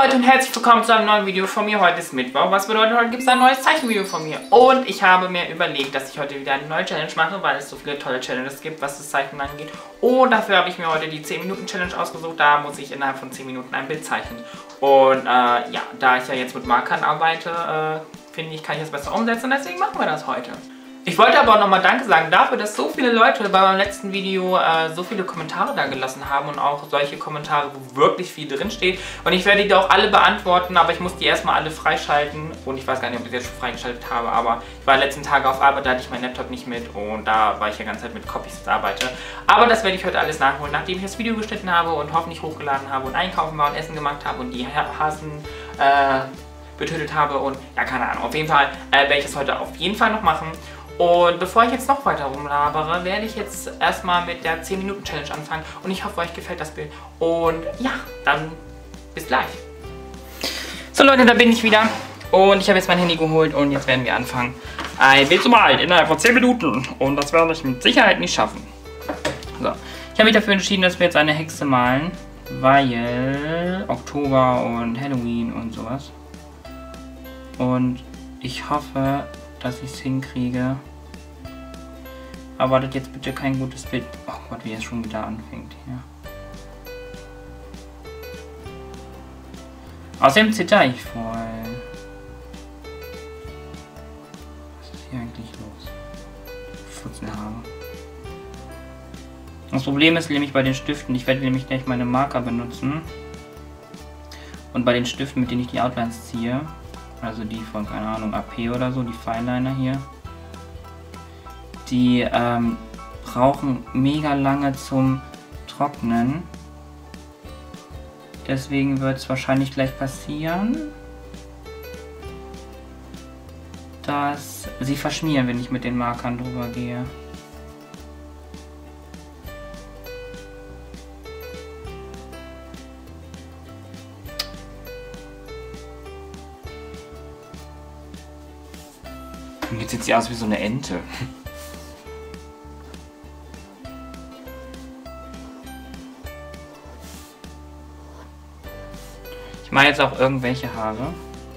Leute und herzlich willkommen zu einem neuen Video von mir. Heute ist Mittwoch. Was bedeutet, heute gibt es ein neues Zeichenvideo von mir. Und ich habe mir überlegt, dass ich heute wieder eine neue Challenge mache, weil es so viele tolle Challenges gibt, was das Zeichnen angeht. Und dafür habe ich mir heute die 10-Minuten-Challenge ausgesucht. Da muss ich innerhalb von 10 Minuten ein Bild zeichnen. Und ja, da ich ja jetzt mit Markern arbeite, finde ich, kann ich das besser umsetzen. Deswegen machen wir das heute. Ich wollte aber auch nochmal Danke sagen dafür, dass so viele Leute bei meinem letzten Video so viele Kommentare da gelassen haben und auch solche Kommentare, wo wirklich viel drin steht. Und ich werde die auch alle beantworten, aber ich muss die erstmal alle freischalten. Und ich weiß gar nicht, ob ich das jetzt schon freigeschaltet habe, aber ich war die letzten Tage auf Arbeit, da hatte ich meinen Laptop nicht mit und da war ich ja ganze Zeit mit Copies arbeite. Aber das werde ich heute alles nachholen, nachdem ich das Video geschnitten habe und hoffentlich hochgeladen habe und einkaufen war und Essen gemacht habe und die Hasen betötet habe und ja, keine Ahnung. Auf jeden Fall werde ich das heute auf jeden Fall noch machen. Und bevor ich jetzt noch weiter rumlabere, werde ich jetzt erstmal mit der 10-Minuten-Challenge anfangen. Und ich hoffe, euch gefällt das Bild. Und ja, dann bis gleich. So Leute, da bin ich wieder. Und ich habe jetzt mein Handy geholt und jetzt werden wir anfangen, ein Bild zu malen innerhalb von 10 Minuten. Und das werde ich mit Sicherheit nicht schaffen. So, ich habe mich dafür entschieden, dass wir jetzt eine Hexe malen. Weil Oktober und Halloween und sowas. Und ich hoffe, dass ich es hinkriege. Aber wartet jetzt bitte kein gutes Bild. Oh Gott, wie es schon wieder anfängt hier. Außerdem zitter ich voll. Was ist hier eigentlich los? Futzenhaare. Das Problem ist nämlich bei den Stiften, ich werde nämlich gleich meine Marker benutzen. Und bei den Stiften, mit denen ich die Outlines ziehe, also die von, keine Ahnung, AP oder so, die Fineliner hier, die brauchen mega lange zum Trocknen. Deswegen wird es wahrscheinlich gleich passieren, dass sie verschmieren, wenn ich mit den Markern drüber gehe. Jetzt sieht sie aus wie so eine Ente. Ich mache jetzt auch irgendwelche Haare,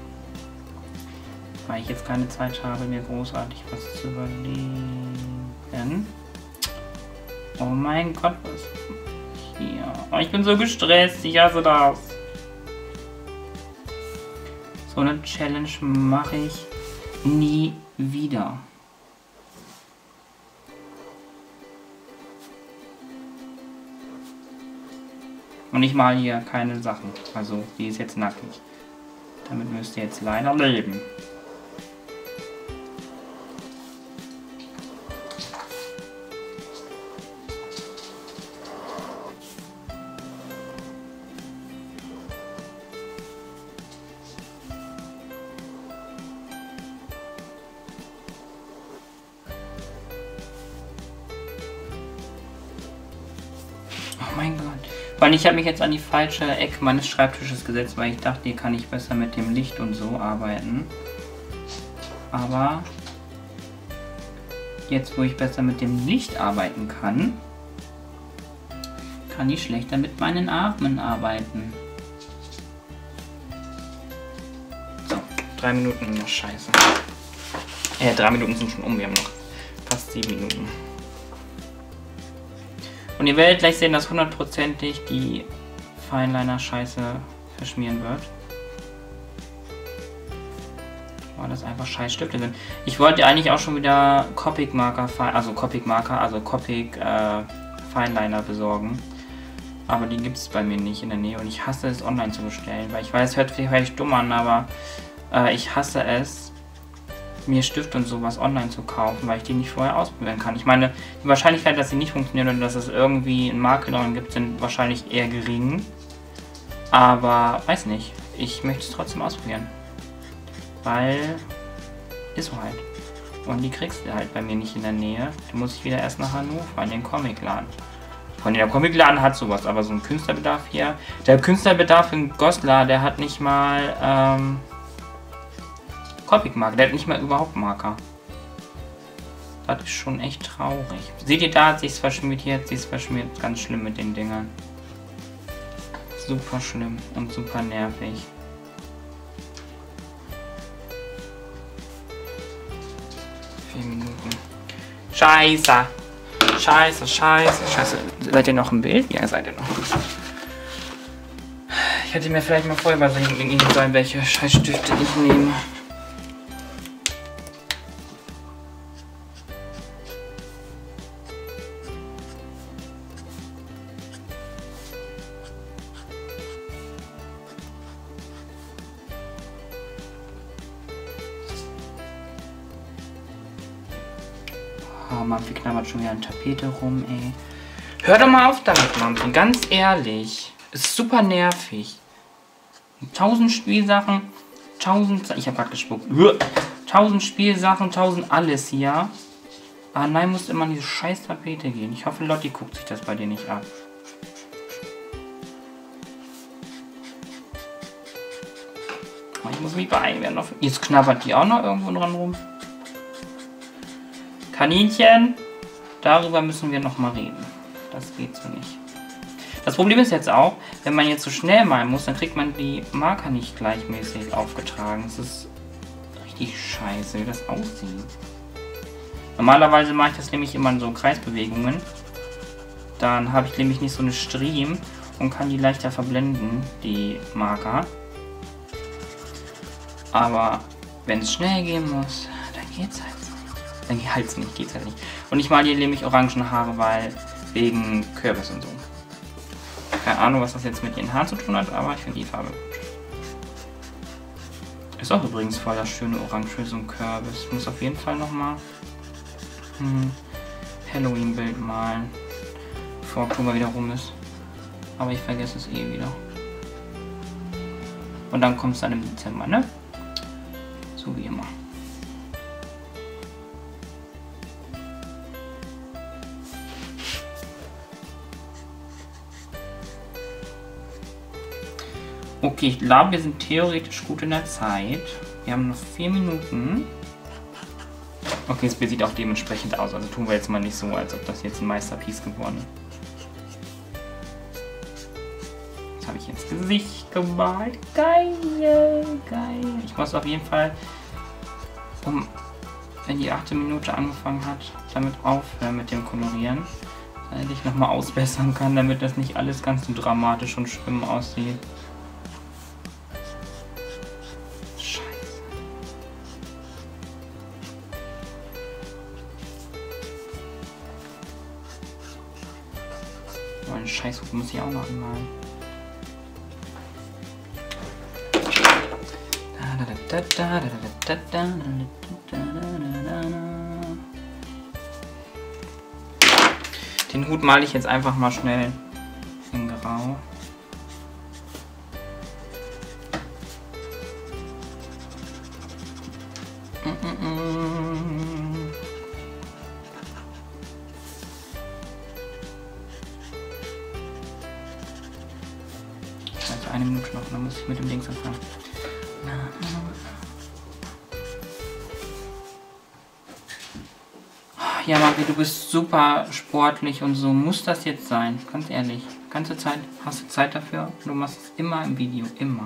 weil ich jetzt keine Zeit habe, mir großartig was zu überlegen. Oh mein Gott, was ist hier? Oh, ich bin so gestresst, ich hasse das. So eine Challenge mache ich nie wieder. Und ich male hier keine Sachen. Also die ist jetzt nackig. Damit müsst ihr jetzt leider leben. Oh mein Gott. Weil ich habe mich jetzt an die falsche Ecke meines Schreibtisches gesetzt, weil ich dachte, hier kann ich besser mit dem Licht und so arbeiten. Aber jetzt, wo ich besser mit dem Licht arbeiten kann, kann ich schlechter mit meinen Armen arbeiten. So, 3 Minuten noch scheiße. 3 Minuten sind schon um, wir haben noch fast 7 Minuten. Und ihr werdet gleich sehen, dass hundertprozentig die Fineliner scheiße verschmieren wird. Weil das einfach scheiß Stifte sind. Ich wollte eigentlich auch schon wieder Copic Fineliner besorgen. Aber die gibt es bei mir nicht in der Nähe. Und ich hasse es, online zu bestellen. Weil ich weiß, es hört sich vielleicht dumm an, aber ich hasse es, mir Stift und sowas online zu kaufen, weil ich die nicht vorher ausprobieren kann. Ich meine, die Wahrscheinlichkeit, dass sie nicht funktionieren oder dass es irgendwie einen Makel daran gibt, sind wahrscheinlich eher gering. Aber, weiß nicht. Ich möchte es trotzdem ausprobieren. Weil, ist so halt. Und die kriegst du halt bei mir nicht in der Nähe. Da muss ich wieder erst nach Hannover, in den Comicladen. Von der Comicladen hat sowas, aber so ein Künstlerbedarf hier. Der Künstlerbedarf in Goslar, der hat nicht mal, Copic-Marker, der hat nicht mal überhaupt Marker. Das ist schon echt traurig. Seht ihr, da hat sich's verschmiert, hier hat sich's verschmiert. Ganz schlimm mit den Dingern. Super schlimm und super nervig. 4 Minuten. Scheiße. Scheiße. Seid ihr noch im Bild? Ja, seid ihr noch. Ich hätte mir vielleicht mal vorher überlegen sollen, welche Scheißstifte ich nehme. Oh, Mampfi knabbert schon wieder an Tapete rum, ey. Hör doch mal auf damit, Mampfi, ganz ehrlich. Ist super nervig. 1000 Spielsachen, 1000... Ich hab grad gespuckt. 1000 Spielsachen, 1000 alles hier. Ah nein, muss immer an diese scheiß Tapete gehen. Ich hoffe, Lotti guckt sich das bei dir nicht ab. Oh, ich muss mich beeilen. Jetzt knabbert die auch noch irgendwo dran rum. Kaninchen, darüber müssen wir noch mal reden. Das geht so nicht. Das Problem ist jetzt auch, wenn man jetzt so schnell malen muss, dann kriegt man die Marker nicht gleichmäßig aufgetragen. Das ist richtig scheiße, wie das aussieht. Normalerweise mache ich das nämlich immer in so Kreisbewegungen. Dann habe ich nämlich nicht so eine Stream und kann die leichter verblenden, die Marker. Aber wenn es schnell gehen muss, dann geht's halt. Dann geht's halt nicht. Und ich male hier nämlich orangen Haare, weil wegen Kürbis und so. Keine Ahnung, was das jetzt mit ihren Haaren zu tun hat, aber ich finde die Farbe gut. Ist auch übrigens voll das schöne Orange für so ein Kürbis. Ich muss auf jeden Fall nochmal ein Halloween-Bild malen, bevor Oktober wieder rum ist. Aber ich vergesse es eh wieder. Und dann kommt es dann im Dezember, ne? So wie immer. Okay, ich glaube, wir sind theoretisch gut in der Zeit. Wir haben noch 4 Minuten. Okay, das Bild sieht auch dementsprechend aus. Also tun wir jetzt mal nicht so, als ob das jetzt ein Meisterpiece geworden ist. Das habe ich ins Gesicht gemalt. Geil, geil. Ich muss auf jeden Fall, wenn die 8. Minute angefangen hat, damit aufhören mit dem Kolorieren. Damit ich nochmal ausbessern kann, damit das nicht alles ganz so dramatisch und schlimm aussieht. Einen Scheißhut muss ich auch noch anmalen. Den Hut male ich jetzt einfach mal schnell in Grau. Also 1 Minute noch, dann muss ich mit dem Dings anfangen. Ja, Mampfi, du bist super sportlich und so muss das jetzt sein. Ganz ehrlich. Ganze Zeit hast du Zeit dafür. Du machst es immer im Video. Immer.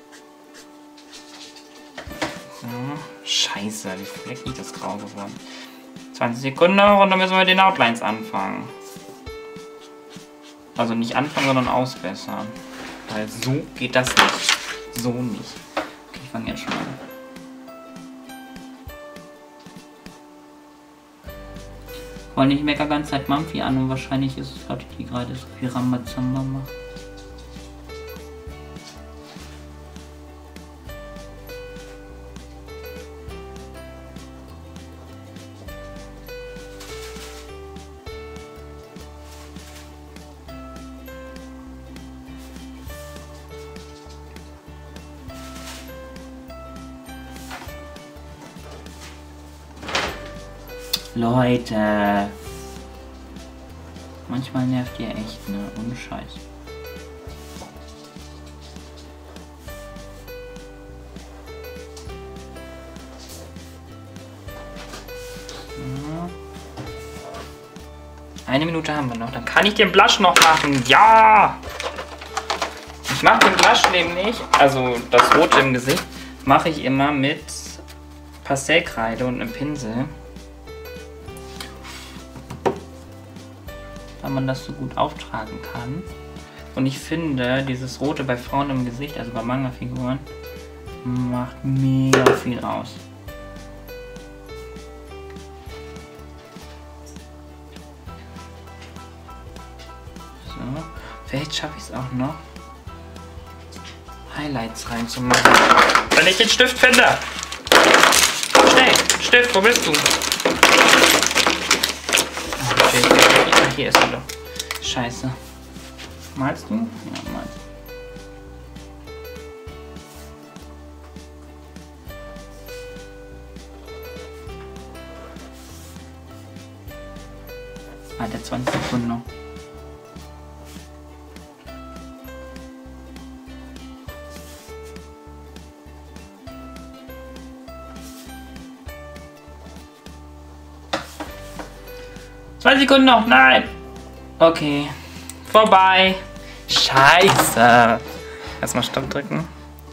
So. Scheiße, wie fleckig das grau geworden. 20 Sekunden noch und dann müssen wir mit den Outlines anfangen. Also nicht anfangen, sondern ausbessern. Weil so geht das nicht. So nicht. Okay, ich fange jetzt schon an. Weil ich meckere ganze Zeit Mampfi an und wahrscheinlich ist es gerade die gerade so viel Rambazamba macht. Leute, manchmal nervt ihr echt, ne? Ohne Scheiß. Ja. 1 Minute haben wir noch, dann kann ich den Blush noch machen. Ja! Ich mache den Blush nämlich, also das Rote im Gesicht, mache ich immer mit Pastellkreide und einem Pinsel. weil man das so gut auftragen kann. Und ich finde, dieses Rote bei Frauen im Gesicht, also bei Manga-Figuren, macht mega viel aus. So, vielleicht schaffe ich es auch noch, Highlights reinzumachen. Wenn ich den Stift finde! Schnell! Stift, wo bist du? Oh, shit. Ach, hier ist er doch. Scheiße. Malst du? Ja, malst. Ah, der 20 Sekunden noch. Sekunden noch, nein! Okay. Vorbei. Scheiße. Erstmal Stopp drücken.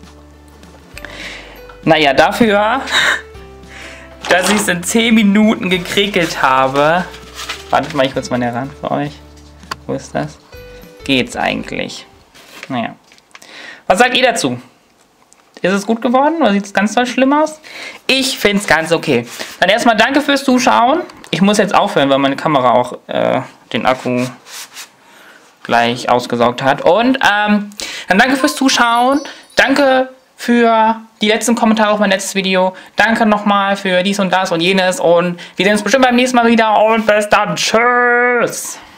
Naja, dafür, dass ich es in 10 Minuten gekriegt habe. Wartet mal, ich kurz mal näher ran für euch. Wo ist das? Geht's eigentlich? Naja. Was sagt ihr dazu? Ist es gut geworden oder sieht es ganz toll schlimm aus? Ich finde es ganz okay. Dann erstmal danke fürs Zuschauen. Ich muss jetzt aufhören, weil meine Kamera auch den Akku gleich ausgesaugt hat. Und dann danke fürs Zuschauen. Danke für die letzten Kommentare auf mein letztes Video. Danke nochmal für dies und das und jenes. Und wir sehen uns bestimmt beim nächsten Mal wieder. Und bis dann. Tschüss.